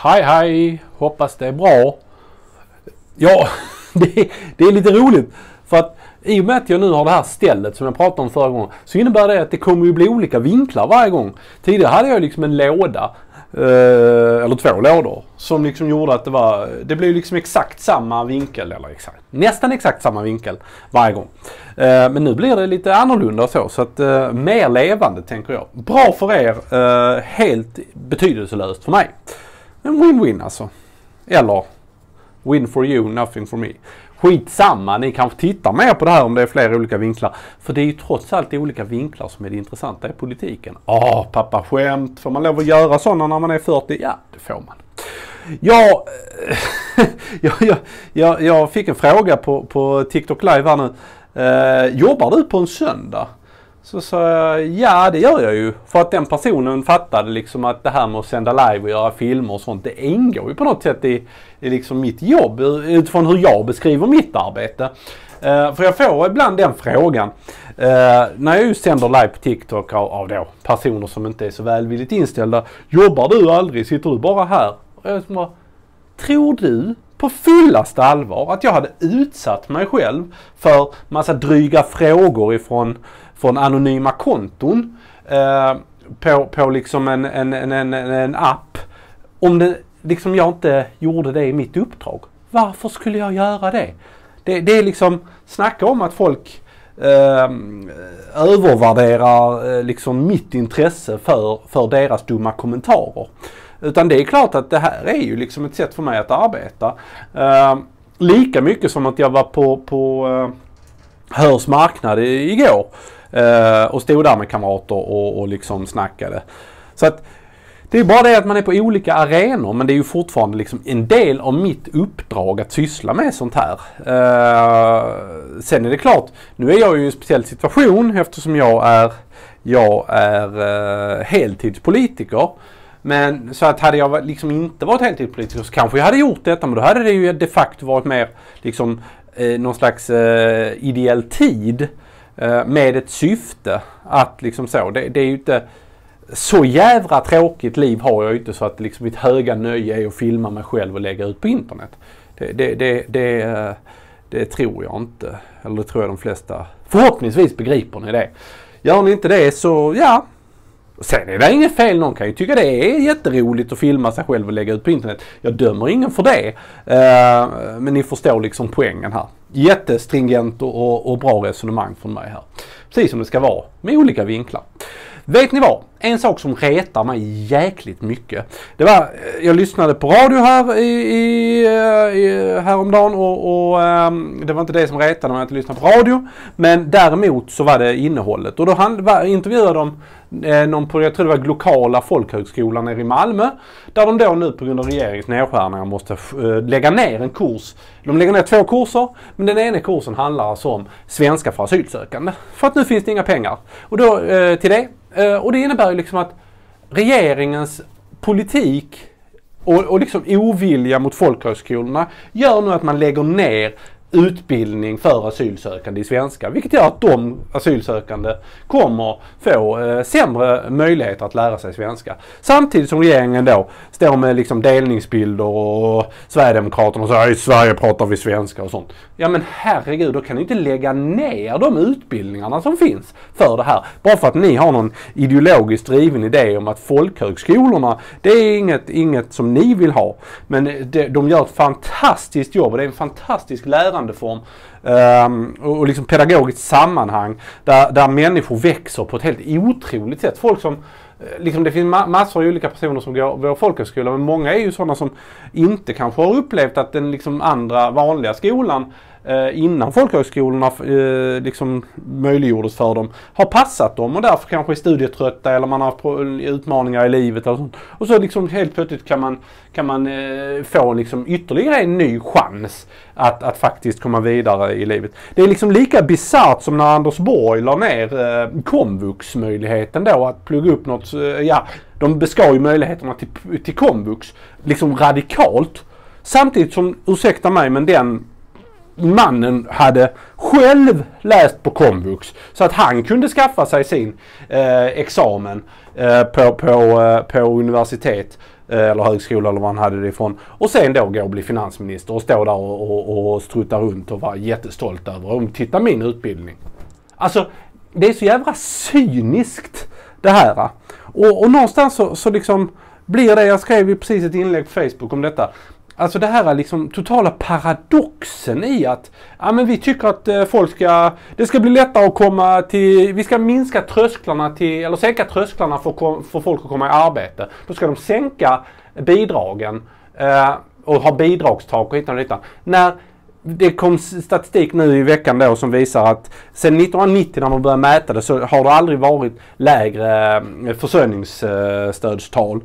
Hej, hoppas det är bra. Ja, det är lite roligt för att i och med att jag nu har det här stället som jag pratade om förra gången så innebär det att det kommer ju bli olika vinklar varje gång. Tidigare hade jag liksom en låda eller 2 lådor som liksom gjorde att det blev liksom exakt samma vinkel eller nästan exakt samma vinkel varje gång. Men nu blir det lite annorlunda så att mer levande tänker jag. Bra för er, helt betydelselöst för mig. En win-win alltså. Eller win for you, nothing for me. Skitsamma, ni kanske tittar mer på det här om det är flera olika vinklar. För det är ju trots allt olika vinklar som är det intressanta i politiken. Pappa skämt, får man lov att göra sådana när man är 40? Ja, det får man. Jag fick en fråga på TikTok live här nu. Jobbar du på en söndag? Så sa jag, ja det gör jag ju. För att den personen fattade liksom att det här med att sända live och göra filmer och sånt, det ingår ju på något sätt i liksom mitt jobb utifrån hur jag beskriver mitt arbete. För jag får ibland den frågan när jag just sänder live på TikTok av då personer som inte är så välvilligt inställda. Jobbar du aldrig? Sitter du bara här? Och jag bara, tror du på fullaste allvar att jag hade utsatt mig själv för massa dryga frågor från anonyma konton på liksom en app om det liksom jag inte gjorde det i mitt uppdrag? Varför skulle jag göra det? Det är liksom snacka om att folk övervärderar liksom mitt intresse för deras dumma kommentarer. Utan det är klart att det här är ju liksom ett sätt för mig att arbeta. Lika mycket som att jag var på Hörs marknad igår och stod där med kamrater och liksom snackade. Så att det är bara det att man är på olika arenor, men det är ju fortfarande liksom en del av mitt uppdrag att syssla med sånt här. Sen är det klart, nu är jag ju i en speciell situation eftersom jag är heltidspolitiker. Men så att hade jag liksom inte varit heltidspolitiker så kanske jag hade gjort detta, men då hade det ju de facto varit mer liksom någon slags ideell tid med ett syfte att liksom så. Det är ju inte så jävla tråkigt liv har jag inte så att liksom mitt höga nöje är att filma mig själv och lägga ut på internet. Det tror jag inte. Eller det tror jag de flesta förhoppningsvis begriper ni det. Gör ni inte det så ja. Sen är det inget fel, någon kan ju tycka det är jätteroligt att filma sig själv och lägga ut på internet. Jag dömer ingen för det. Men ni förstår liksom poängen här. Jättestringent och bra resonemang från mig här. Precis som det ska vara med olika vinklar. Vet ni vad? En sak som retar mig jäkligt mycket. Det var, jag lyssnade på radio här häromdagen och det var inte det som retade mig att lyssna på radio. Men däremot så var det innehållet. Och då intervjuade de någon på, jag tror det var lokala folkhögskolan nere i Malmö. Där de då nu på grund av regeringens nedskärningar måste lägga ner en kurs. De lägger ner 2 kurser, men den ena kursen handlar alltså om svenska för asylsökande. För att nu finns det inga pengar. Och då till det. Och det innebär ju liksom att regeringens politik och liksom ovilja mot folkhögskolorna gör nu att man lägger ner utbildning för asylsökande i svenska. Vilket gör att de asylsökande kommer få sämre möjligheter att lära sig svenska. Samtidigt som regeringen då står med liksom delningsbilder och Sverigedemokraterna och säger i Sverige pratar vi svenska och sånt. Ja men herregud, då kan ni inte lägga ner de utbildningarna som finns för det här. Bara för att ni har någon ideologiskt driven idé om att folkhögskolorna, det är inget som ni vill ha. Men de gör ett fantastiskt jobb och det är en fantastisk lärandeform och liksom pedagogiskt sammanhang där människor växer på ett helt otroligt sätt. Folk som liksom, det finns massor av olika personer som går vår folkhögskola, men många är ju sådana som inte kanske har upplevt att den liksom andra vanliga skolan innan folkhögskolorna liksom möjliggjordes för dem har passat dem och därför kanske är studietrötta eller man har utmaningar i livet och sånt. Och så liksom helt plötsligt kan man få liksom ytterligare en ny chans att faktiskt komma vidare i livet. Det är liksom lika bizarrt som när Anders Borg la ner komvux-möjligheten då att plugga upp något, de beskar ju möjligheterna till komvux liksom radikalt. Samtidigt som, ursäkta mig, men den mannen hade själv läst på komvux så att han kunde skaffa sig sin examen på universitet eller högskola eller vad han hade det ifrån. Och sen då gå och bli finansminister och stå där och strutta runt och vara jättestolt över titta min utbildning. Alltså det är så jävla cyniskt det här. Och någonstans så liksom blir det, jag skrev ju precis ett inlägg på Facebook om detta. Alltså det här är liksom totala paradoxen i att men vi tycker att det ska bli lättare att komma till, vi ska minska trösklarna till, eller sänka trösklarna för folk att komma i arbete. Då ska de sänka bidragen och ha bidragstak och hitta. När det kom statistik nu i veckan då som visar att sedan 1990 när man började mäta det så har det aldrig varit lägre försörjningsstödstal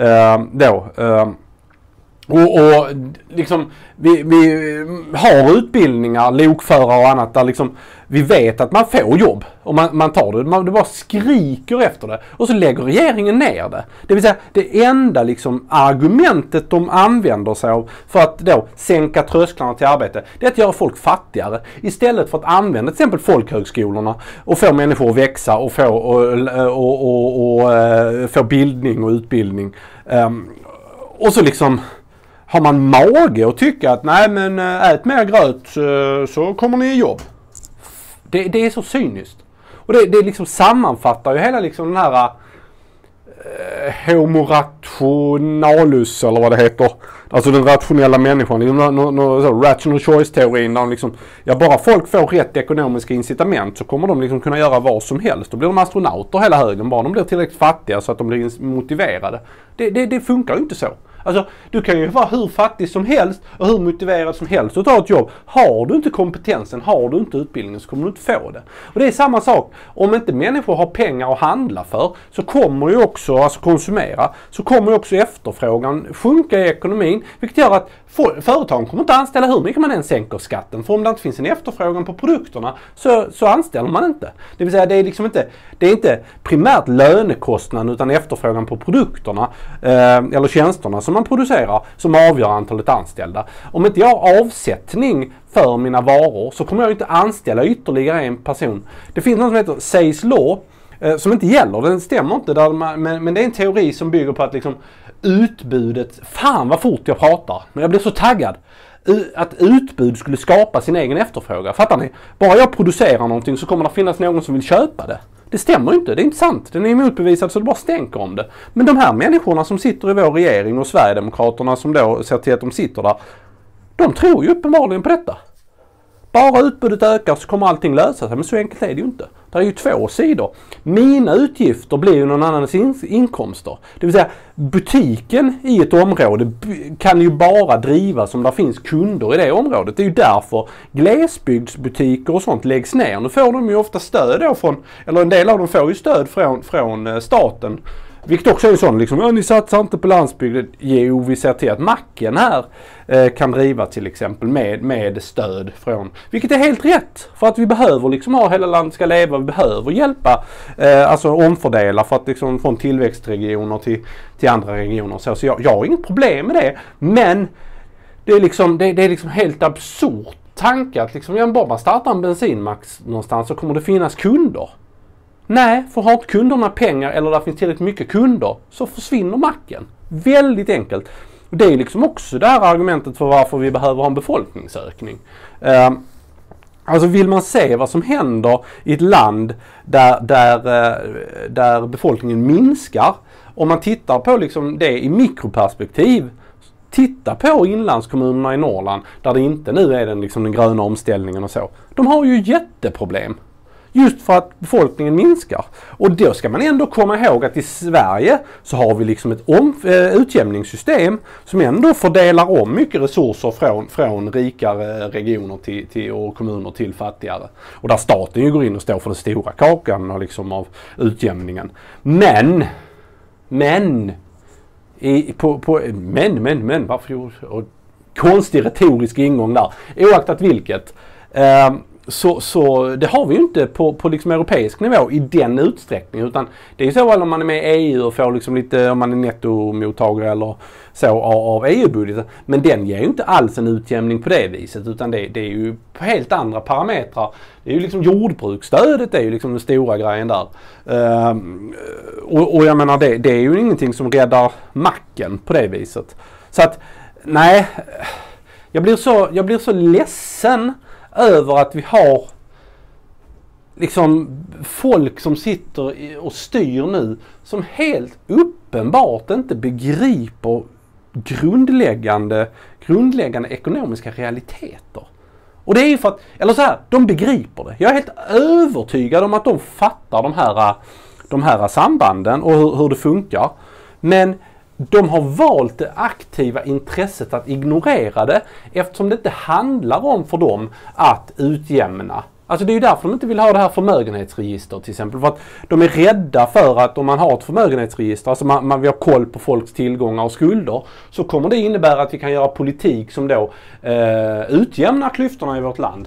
Och liksom vi har utbildningar, lokförare och annat där liksom vi vet att man får jobb och man tar det. Det bara skriker efter det och så lägger regeringen ner det. Det vill säga det enda liksom argumentet de använder sig av för att då sänka trösklarna till arbete, det är att göra folk fattigare istället för att använda till exempel folkhögskolorna och få människor att växa och få bildning och utbildning. Och så liksom har man mage att tycka att nej men ät mer gröt så kommer ni i jobb. Det är så cyniskt. Och det liksom sammanfattar ju hela liksom den här homo rationalus eller vad det heter. Alltså den rationella människan. Rational choice-teorin där liksom, bara folk får rätt ekonomiska incitament så kommer de liksom kunna göra vad som helst. Då blir de astronauter hela högen. Bara de blir tillräckligt fattiga så att de blir motiverade. Det funkar ju inte så. Alltså, du kan ju vara hur fattig som helst och hur motiverad som helst att ta ett jobb. Har du inte kompetensen, har du inte utbildningen så kommer du inte få det. Och det är samma sak. Om inte människor har pengar att handla för så kommer ju också, alltså konsumera, så kommer ju också efterfrågan sjunka i ekonomin. Vilket gör att företagen kommer inte anställa hur mycket man än sänker skatten. För om det inte finns en efterfrågan på produkterna så anställer man inte. Det vill säga det är liksom inte, det är inte primärt lönekostnaden utan efterfrågan på produkterna eller tjänsterna som man producerar som avgör antalet anställda. Om inte jag har avsättning för mina varor så kommer jag inte anställa ytterligare en person. Det finns något som heter Say's Law som inte gäller, den stämmer inte men det är en teori som bygger på att liksom utbudet, fan vad fort jag pratar, men jag blir så taggad. Att utbud skulle skapa sin egen efterfrågan. Fattar ni? Bara jag producerar någonting så kommer det finnas någon som vill köpa det. Det stämmer inte, det är inte sant. Den är motbevisad så det bara stänker om det. Men de här människorna som sitter i vår regering och Sverigedemokraterna som då ser till att de sitter där, de tror ju uppenbarligen på detta. Bara utbudet ökar så kommer allting lösa sig, men så enkelt är det ju inte. Det är ju två sidor. Mina utgifter blir ju någon annans inkomster. Det vill säga butiken i ett område kan ju bara drivas om det finns kunder i det området. Det är ju därför glesbygdsbutiker och sånt läggs ner. Nu får de ju ofta stöd då eller en del av dem får ju stöd från staten. Vilket också är en sån liksom, ni satsar inte på landsbygden. Jo, vi ser till att macken här kan driva till exempel med stöd från. Vilket är helt rätt. För att vi behöver liksom ha hela landet ska leva. Vi behöver hjälpa, alltså omfördela för att liksom från tillväxtregioner till andra regioner. Så jag har inget problem med det. Men det är liksom helt absurt tanke att liksom, bara man startar en bensinmack någonstans så kommer det finnas kunder. Nej, för har inte kunderna pengar eller det finns tillräckligt mycket kunder så försvinner macken. Väldigt enkelt. Och det är liksom också det här argumentet för varför vi behöver ha en befolkningsökning. Alltså vill man se vad som händer i ett land där befolkningen minskar. Om man tittar på liksom det i mikroperspektiv. Titta på inlandskommunerna i Norrland där det inte nu är den gröna omställningen och så. De har ju jätteproblem. Just för att befolkningen minskar. Och då ska man ändå komma ihåg att i Sverige så har vi liksom ett utjämningssystem som ändå fördelar om mycket resurser från rikare regioner och kommuner till fattigare. Och där staten ju går in och står för den stora kakan och liksom av utjämningen. Men varför konstig retorisk ingång där. Oaktat vilket. så det har vi ju inte på liksom europeisk nivå i den utsträckningen, utan det är ju så att om man är med i EU och får liksom lite, om man är nettomottagare eller så av EU-budgeten, men den ger ju inte alls en utjämning på det viset, utan det är ju på helt andra parametrar. Det är ju liksom jordbruksstödet, det är ju liksom den stora grejen där. Och jag menar det är ju ingenting som räddar macken på det viset. Så att nej, jag blir så ledsen över att vi har liksom folk som sitter och styr nu som helt uppenbart inte begriper grundläggande ekonomiska realiteter. Och det är ju för att, eller så här, de begriper det. Jag är helt övertygad om att de fattar de här sambanden och hur det funkar. Men de har valt det aktiva intresset att ignorera det, eftersom det inte handlar om för dem att utjämna. Alltså det är ju därför de inte vill ha det här förmögenhetsregistret till exempel. För att de är rädda för att om man har ett förmögenhetsregister, alltså vi har koll på folks tillgångar och skulder, så kommer det innebära att vi kan göra politik som då utjämnar klyftorna i vårt land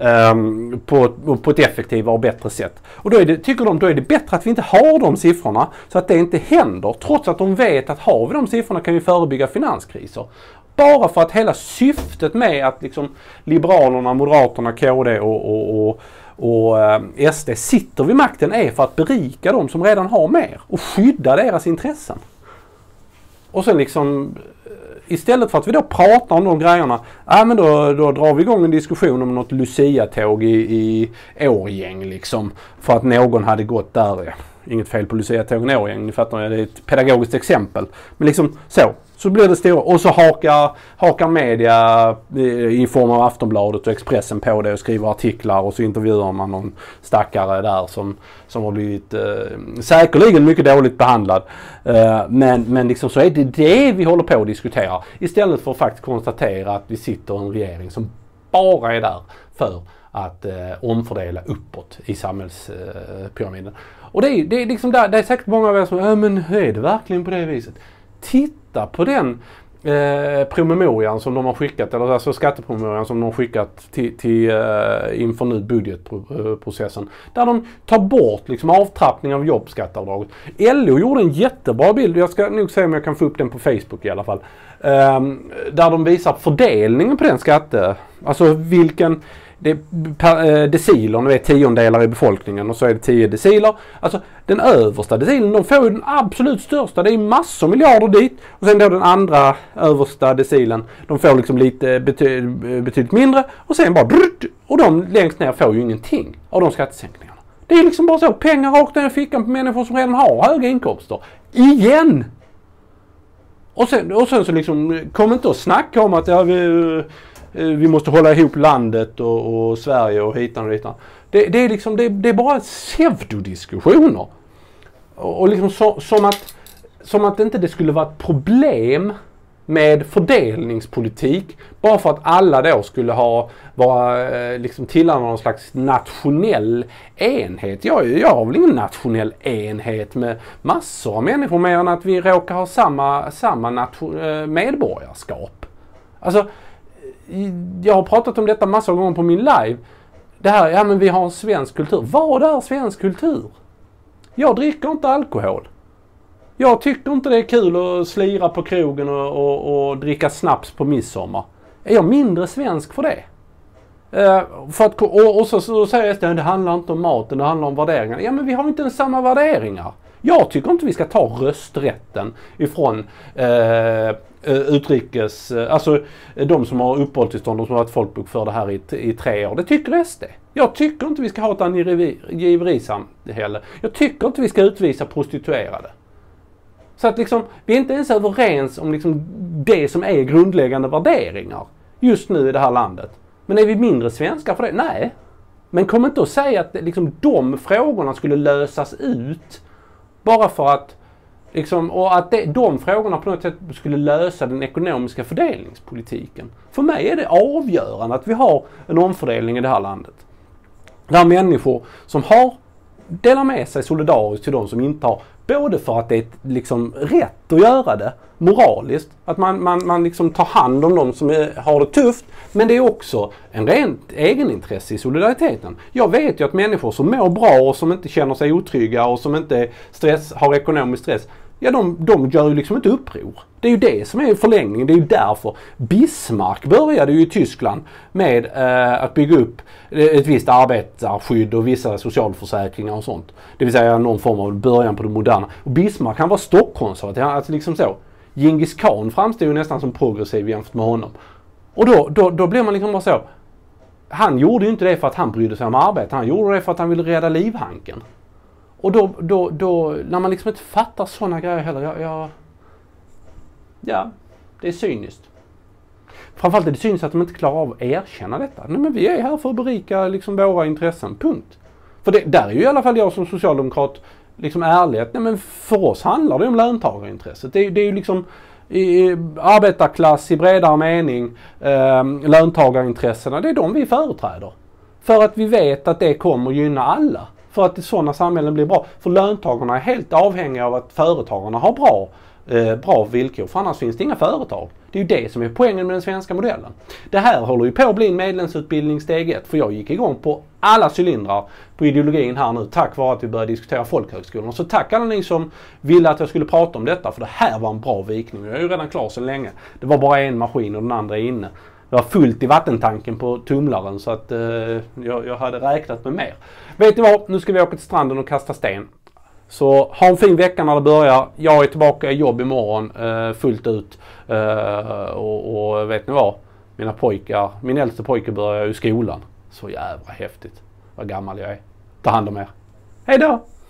på ett effektivare och bättre sätt. Och då tycker de då är det bättre att vi inte har de siffrorna, så att det inte händer, trots att de vet att har vi de siffrorna kan vi förebygga finanskriser. Bara för att hela syftet med att liksom Liberalerna, Moderaterna, KD och SD sitter vid makten är för att berika de som redan har mer och skydda deras intressen. Och sen liksom, istället för att vi då pratar om de grejerna, men då drar vi igång en diskussion om något Lucia-tåg i Årgäng liksom, för att någon hade gått där. Inget fel på Lucia-tågen i Årgäng, ni fattar, det är ett pedagogiskt exempel. Men liksom så blir det stora. Och så hakar media i form av Aftonbladet och Expressen på det och skriver artiklar, och så intervjuar man någon stackare där som har blivit säkerligen mycket dåligt behandlad. Men liksom så är det vi håller på att diskutera. Istället för att faktiskt konstatera att vi sitter i en regering som bara är där för att omfördela uppåt i samhällspyramiden. Och det är liksom där, det är säkert många av er som men är det verkligen på det viset? Titta på den promemorian som de har skickat, eller alltså skattepromemorian som de har skickat till inför nu budgetprocessen, där de tar bort liksom avtrappning av jobbskatteavdraget. LO gjorde en jättebra bild, jag ska nog se om jag kan få upp den på Facebook i alla fall, där de visar fördelningen på den alltså vilken deciler, ni vet, tiondelar i befolkningen, och så är det 10 deciler. Alltså den översta decilen, de får ju den absolut största, det är massor miljarder dit, och sen då den andra översta decilen, de får liksom lite betydligt mindre, och sen bara och de längst ner får ju ingenting av de skattesänkningarna. Det är liksom bara så, pengar rakt ner i fickan på människor som redan har höga inkomster. Igen! Och sen så liksom, kom inte att snacka om att vi måste hålla ihop landet och Sverige och hitan och ditan. Det är liksom, det är bara pseudodiskussioner. Och liksom som att inte det skulle vara ett problem med fördelningspolitik bara för att alla då skulle vara liksom tillhöra någon slags nationell enhet. Jag har väl ingen nationell enhet med massor av människor, mer än att vi råkar ha samma medborgarskap. Alltså, jag har pratat om detta massor av gånger på min live. Det här, men vi har en svensk kultur. Vad är svensk kultur? Jag dricker inte alkohol. Jag tycker inte det är kul att slira på krogen och dricka snaps på midsommar. Är jag mindre svensk för det? Och så säger jag att det handlar inte om maten, det handlar om värderingar. Ja, men vi har inte ens samma värderingar. Jag tycker inte vi ska ta rösträtten ifrån utrikes, alltså de som har uppehållstillstånd, de som har varit folkbokförda här i 3 år. Det tycker SD. Jag tycker inte vi ska ha ett angiverisamhälle. Jag tycker inte vi ska utvisa prostituerade. Så att liksom, vi är inte ens överens om liksom det som är grundläggande värderingar just nu i det här landet. Men är vi mindre svenskar för det? Nej. Men kom inte att säga att liksom, de frågorna skulle lösas ut bara för att liksom, och att de frågorna på något sätt skulle lösa den ekonomiska fördelningspolitiken. För mig är det avgörande att vi har en omfördelning i det här landet. Där människor som har delar med sig solidariskt till de som inte har, både för att det är liksom rätt att göra det moraliskt, att man liksom tar hand om de som har det tufft, men det är också en rent egenintresse i solidariteten. Jag vet ju att människor som mår bra och som inte känner sig otrygga och som inte har ekonomisk stress, ja, de gör ju liksom inte uppror. Det är ju det som är förlängningen. Det är ju därför Bismarck började ju i Tyskland med att bygga upp ett visst arbetarskydd och vissa socialförsäkringar och sånt. Det vill säga någon form av början på det moderna. Och Bismarck, han var stockkonservativ. Alltså liksom så. Genghis Khan framstod ju nästan som progressiv jämfört med honom. Och då blir man liksom bara så. Han gjorde ju inte det för att han brydde sig om arbete. Han gjorde det för att han ville rädda livhanken. Och då när man liksom inte fattar sådana grejer heller, ja, det är cyniskt. Framförallt är det cyniskt att de inte klarar av att erkänna detta. Nej, men vi är här för att berika liksom våra intressen, punkt. För där är ju i alla fall jag som socialdemokrat liksom ärlighet. Nej, men för oss handlar det om löntagarintresset. Det är ju liksom i arbetarklass i bredare mening, löntagarintressena, det är de vi företräder. För att vi vet att det kommer att gynna alla. För att sådana samhällen blir bra. För löntagarna är helt avhängiga av att företagarna har bra villkor. För annars finns det inga företag. Det är ju det som är poängen med den svenska modellen. Det här håller ju på att bli en medlemsutbildning steg 1. För jag gick igång på alla cylindrar på ideologin här nu. Tack vare att vi började diskutera folkhögskolorna. Så tack alla ni som ville att jag skulle prata om detta. För det här var en bra vikning. Jag är ju redan klar så länge. Det var bara en maskin och den andra är inne. Det var fullt i vattentanken på tumlaren så att jag hade räknat med mer. Vet ni vad? Nu ska vi åka till stranden och kasta sten. Så ha en fin vecka när det börjar. Jag är tillbaka i jobb imorgon fullt ut. Och vet ni vad? Min äldste pojke börjar i skolan. Så jävla häftigt. Vad gammal jag är. Ta hand om er. Hej då!